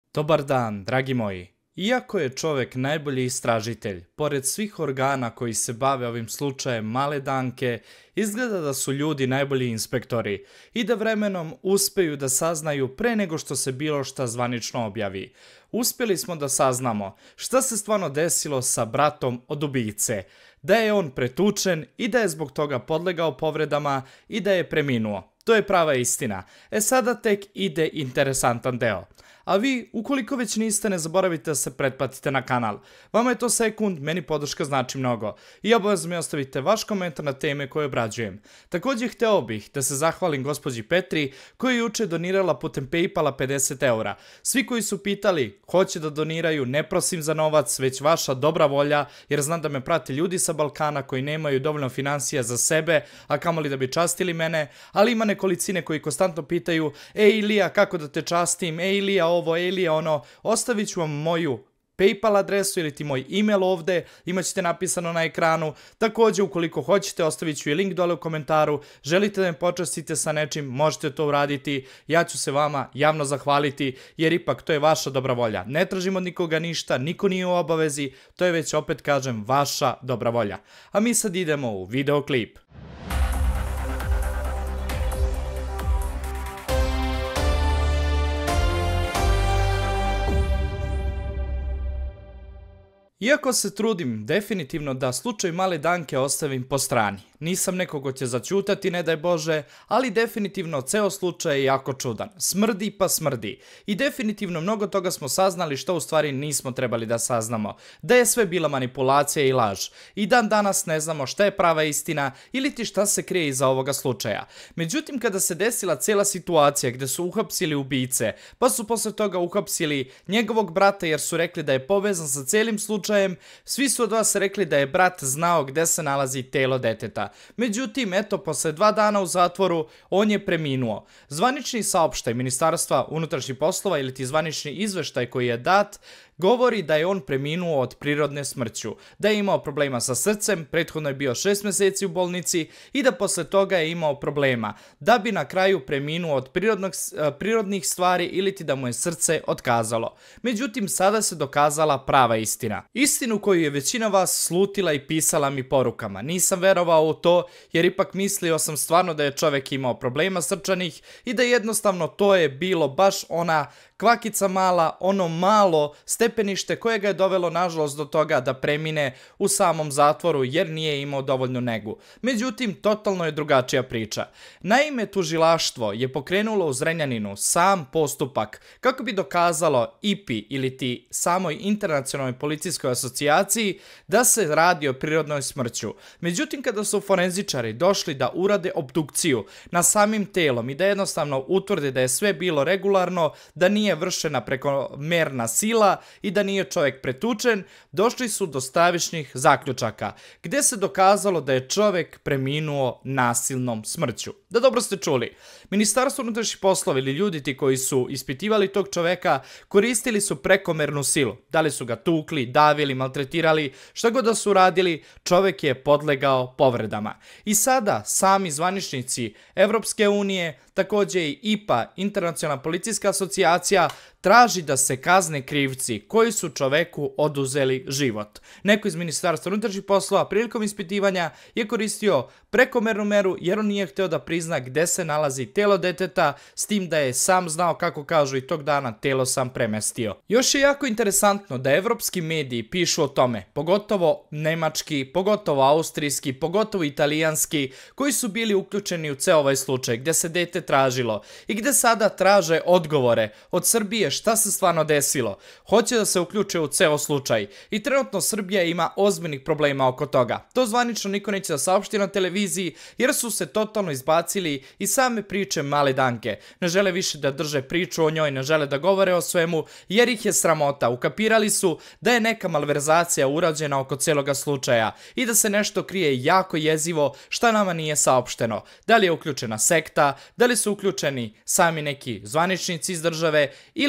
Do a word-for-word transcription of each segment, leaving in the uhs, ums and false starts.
Dobar dan, dragi moji. Iako je čovek najbolji istražitelj, pored svih organa koji se bave ovim slučajem male Danke, izgleda da su ljudi najbolji inspektori i da vremenom uspeju da saznaju pre nego što se bilo šta zvanično objavi. Uspjeli smo da saznamo šta se stvarno desilo sa bratom od ubice, da je on pretučen i da je zbog toga podlegao povredama i da je preminuo. To je prava istina. E sada tek ide interesantan deo. A vi, ukoliko već niste, ne zaboravite da se pretplatite na kanal. Vama je to sekund, meni podrška znači mnogo. I obavezno mi ostavite vaš komentar na teme koje obrađujem. Također hteo bih da se zahvalim gospođi Petri koja je juče donirala putem Paypala pedeset eura. Svi koji su pitali hoće da doniraju, ne prosim za novac, već vaša dobra volja, jer znam da me prate ljudi sa Balkana koji nemaju dovoljno financija za sebe, a kamoli da bi častili mene, ali ima nekolicine koji konstantno pitaju: ej Ilija, kako da te častim, ej Ilija ovo, ej Ilija ono. Ostavit ću vam moju Paypal adresu ili ti moj email ovde, imat ćete napisano na ekranu. Također, ukoliko hoćete, ostavit ću i link dole u komentaru. Želite da me počastite sa nečim, možete to uraditi. Ja ću se vama javno zahvaliti, jer ipak to je vaša dobra volja. Ne tražim od nikoga ništa, niko nije u obavezi, to je već, opet kažem, vaša dobra volja. A mi sad idemo u videoklip. Iako se trudim definitivno da slučaj male Danke ostavim po strani, nisam neko ko će zaćutati, ne daj Bože, ali definitivno ceo slučaj je jako čudan. Smrdi pa smrdi. I definitivno mnogo toga smo saznali što u stvari nismo trebali da saznamo. Da je sve bila manipulacija i laž. I dan danas ne znamo šta je prava istina ili ti šta se krije iza ovoga slučaja. Međutim, kada se desila cijela situacija gde su uhapsili ubice, pa su posle toga uhapsili njegovog brata jer su rekli da je povezan sa cijelim slučajem, svi su od vas rekli da je brat znao gde se nalazi telo deteta. Međutim, eto, posle dva dana u zatvoru, on je preminuo. Zvanični saopštaj Ministarstva unutrašnjih poslova ili ti zvanični izveštaj koji je dat, govori da je on preminuo od prirodne smrću, da je imao problema sa srcem, prethodno je bio šest meseci u bolnici i da posle toga je imao problema, da bi na kraju preminuo od prirodnog, prirodnih stvari ili ti da mu je srce otkazalo. Međutim, sada se dokazala prava istina. Istinu koju je većina vas slutila i pisala mi porukama. Nisam verovao u to jer ipak mislio sam stvarno da je čovek imao problema srčanih i da jednostavno to je bilo baš ona kvakica mala, ono malo stepenište koje ga je dovelo nažalost do toga da premine u samom zatvoru jer nije imao dovoljnu negu. Međutim, totalno je drugačija priča. Naime, tužilaštvo je pokrenulo u Zrenjaninu sam postupak kako bi dokazalo I P I ili ti samoj internacionalnoj policijskoj asocijaciji da se radi o prirodnoj smrću. Međutim, kada su forenzičari došli da urade obdukciju na samim telom i da jednostavno utvrde da je sve bilo regularno, da nije vršena prekomerna sila i da nije čovjek pretučen, došli su do stravičnih zaključaka, gde se dokazalo da je čovjek preminuo nasilnom smrću. Da, dobro ste čuli. Ministarstvo unutrašnjih poslova ili ljudi ti koji su ispitivali tog čoveka koristili su prekomernu silu. Da li su ga tukli, davili, maltretirali, šta god da su radili, čovjek je podlegao povredama. I sada sami zvaničnici Evropske unije, također i I P A, Internacionalna policijska asocijacija, traži da se kazne krivci koji su čoveku oduzeli život. Neko iz Ministarstva unutrašnjih poslova prilikom ispitivanja je koristio prekomernu meru jer on nije hteo da prizna gde se nalazi telo deteta, s tim da je sam znao, kako kažu, i tog dana telo sam premestio. Još je jako interesantno da evropski mediji pišu o tome, pogotovo nemački, pogotovo austrijski, pogotovo italijanski, koji su bili uključeni u ceo ovaj slučaj gde se dete tražilo i gde sada traže odgovore od Srbije šta se stvarno desilo. Hoće da se uključe u ceo slučaj i trenutno Srbija ima ozbiljnih problema oko toga. To zvanično niko neće da saopšti na televiziji jer su se totalno izbacili i same priče male Danke. Ne žele više da drže priču o njoj, ne žele da govore o svemu jer ih je sramota. Ukapirali su da je neka malverzacija urađena oko celoga slučaja i da se nešto krije jako jezivo šta nama nije saopšteno. Da li je uključena sekta, da li su uključeni sami neki zvaničnici iz države ili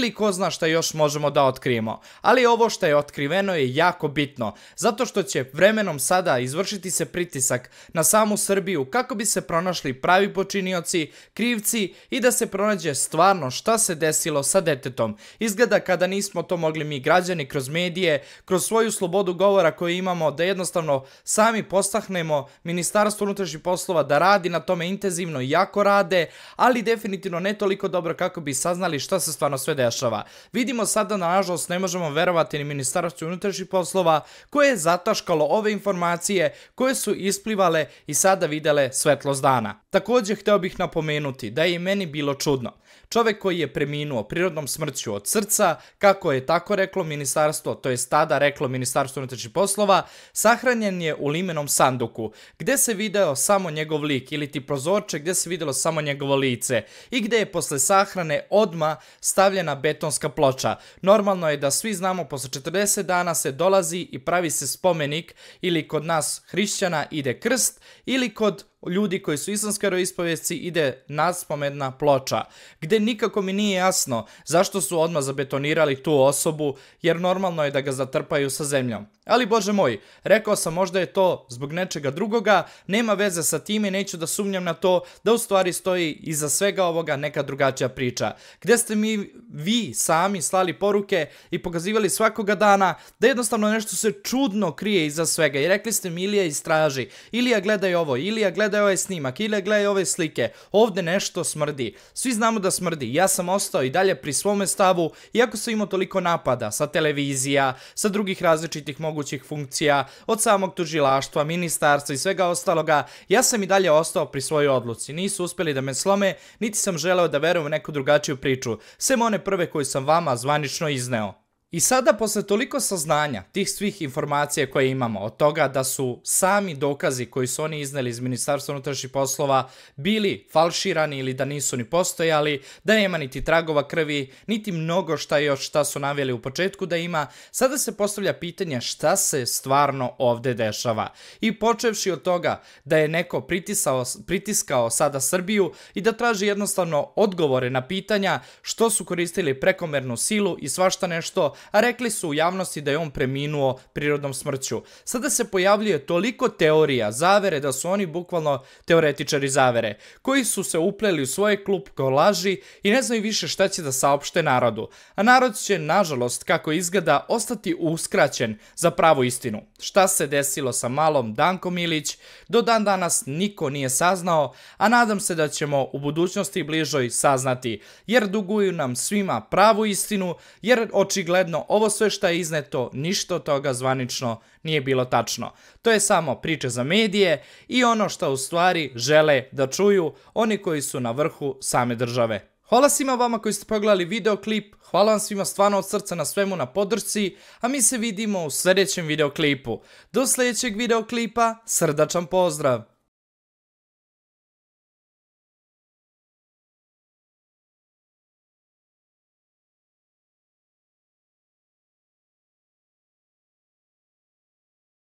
ili ko zna šta još možemo da otkrijemo. Ali ovo što je otkriveno je jako bitno, zato što će vremenom sada izvršiti se pritisak na samu Srbiju kako bi se pronašli pravi počinioci, krivci i da se pronađe stvarno šta se desilo sa detetom. Izgleda kada nismo to mogli mi građani kroz medije, kroz svoju slobodu govora koju imamo, da jednostavno sami postahnemo Ministarstvo unutrašnjih poslova da radi na tome intenzivno i jako rade, ali definitivno ne toliko dobro kako bi saznali šta se stvarno sve dešava. Vidimo sada, nažalost, ne možemo verovati ni Ministarstvu unutrašnjih poslova koje je zataškalo ove informacije koje su isplivale i sada videle svetlost dana. Također hteo bih napomenuti da je i meni bilo čudno. Čovek koji je preminuo prirodnom smrću od srca, kako je tako reklo ministarstvo, to je tada reklo Ministarstvo unutrašnjih poslova, sahranjen je u limenom sanduku, gde se video samo njegov lik ili ti prozorče gde se videlo samo njegovo lice i gde je posle sahrane odma stavljena betonska ploča. Normalno je da svi znamo posle četrdeset dana se dolazi i pravi se spomenik, ili kod nas hrišćana ide krst, ili kod ljudi koji su islamske veroispovesti ide naspomena ploča, gde nikako mi nije jasno zašto su odmah zabetonirali tu osobu, jer normalno je da ga zatrpaju sa zemljom. Ali bože moj, rekao sam možda je to zbog nečega drugoga, nema veze sa time, neću da sumnjam na to da u stvari stoji iza svega ovoga neka drugačija priča, gde ste mi vi sami slali poruke i pokazivali svakoga dana da jednostavno nešto se čudno krije iza svega i rekli ste mi Ilija istraži, Ilija gledaj ovo, Ilija gledaj ovaj snimak, Ilija gledaj ove slike, ovde nešto smrdi. Svi znamo da smrdi, ja sam ostao i dalje pri svome stavu, iako sam imao toliko napada sa televizija, sa drugih različitih mogućih funkcija, od samog tužilaštva, ministarstva i svega ostaloga, ja sam i dalje ostao pri svojoj odluci. Nisu uspjeli da me slome, niti sam želeo da verujem u neku drugačiju priču, sem one prve koju sam vama zvanično izneo. I sada, posle toliko saznanja, tih svih informacija koje imamo, od toga da su sami dokazi koji su oni izneli iz Ministarstva unutrašnjih poslova bili falširani ili da nisu ni postojali, da nema niti tragova krvi, niti mnogo šta još šta su naveli u početku da ima, sada se postavlja pitanje šta se stvarno ovde dešava. I počevši od toga da je neko pritisao, pritiskao sada Srbiju i da traži jednostavno odgovore na pitanja što su koristili prekomernu silu i svašta nešto, a rekli su u javnosti da je on preminuo prirodnom smrću. Sada se pojavljuje toliko teorija, zavere, da su oni bukvalno teoretičari zavere, koji su se upleli u svoje klupko laži i ne znaju više šta će da saopšte narodu. A narod će, nažalost, kako izgleda, ostati uskraćen za pravu istinu. Šta se desilo sa malom Dankom Ilić, do dan danas niko nije saznao, a nadam se da ćemo u budućnosti bližoj saznati, jer duguju nam svima pravu istinu, jer očigledno ovo sve što je izneto, ništa od toga zvanično nije bilo tačno. To je samo priča za medije i ono što u stvari žele da čuju oni koji su na vrhu same države. Hvala svima vama koji ste pogledali videoklip, hvala vam svima stvarno od srca na svemu na podršci, a mi se vidimo u sljedećem videoklipu. Do sljedećeg videoklipa, srdačan pozdrav!